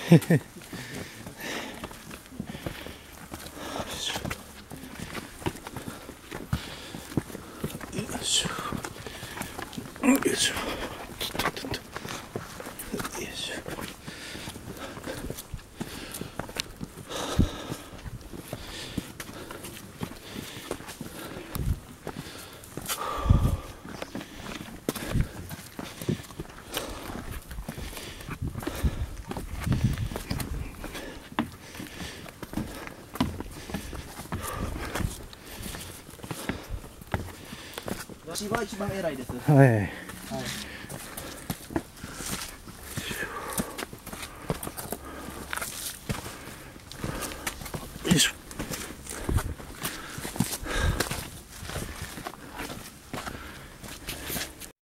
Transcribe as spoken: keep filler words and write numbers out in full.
しょよいしょよいしょ。 わしは一番偉いです。 はい。 はい。